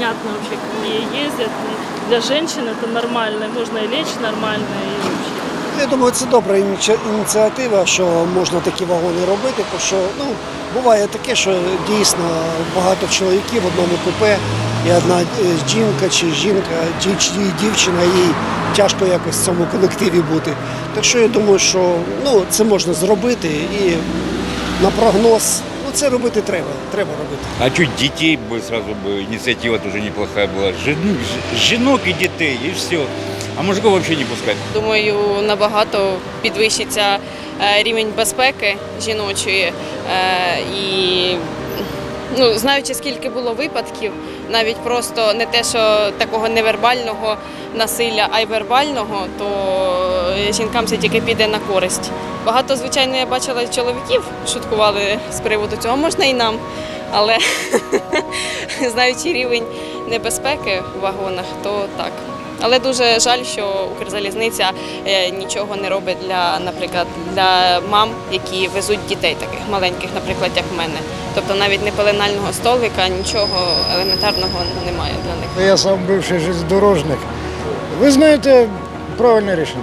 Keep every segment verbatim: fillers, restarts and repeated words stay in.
непонятно вообще, какие ездят. Для женщин это нормально, можно и лечь нормально, и вообще. Я думаю, це добра ініціатива, що можна такі вагони робити, тому що ну, буває таке, що дійсно багато чоловіків в одному купе, і одна жінка чи жінка, чи, чи дівчина, їй тяжко якось в цьому колективі бути. Так що я думаю, що ну, це можна зробити і на прогноз, ну це робити треба, треба робити. А чуть детей бы сразу бы, инициатива тоже неплохая была. Жен- ж- Женок и детей, и все. А мужиков вообще не пускать. Думаю, набагато підвищиться е, рівень безпеки жіночої. Е, І ну, знаючи, скільки було випадків, навіть просто не те, що такого невербального насилля, а й вербального, то жінкам це тільки піде на користь. Багато, звичайно, я бачила чоловіків, шуткували з приводу цього, можна і нам, але знаючи рівень небезпеки в вагонах, то так. Але дуже жаль, що Укрзалізниця нічого не робить для, наприклад, для мам, які везуть дітей таких маленьких, наприклад, як в мене. Тобто навіть не пеленального столика, нічого елементарного немає для них. Я сам бивший железнодорожник. Ви знаєте, правильне рішення.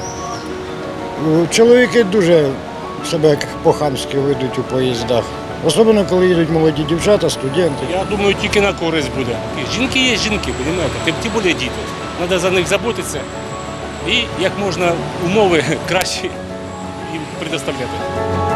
Чоловіки дуже себе по-хамськи ведуть у поїздах. Особливо, коли їдуть молоді дівчата, студенти. Я думаю, тільки на користь буде. Жінки є жінки, розумієте? Тим, тим більше діти. Треба за них заботитися і як можна умови кращі їм предоставляти.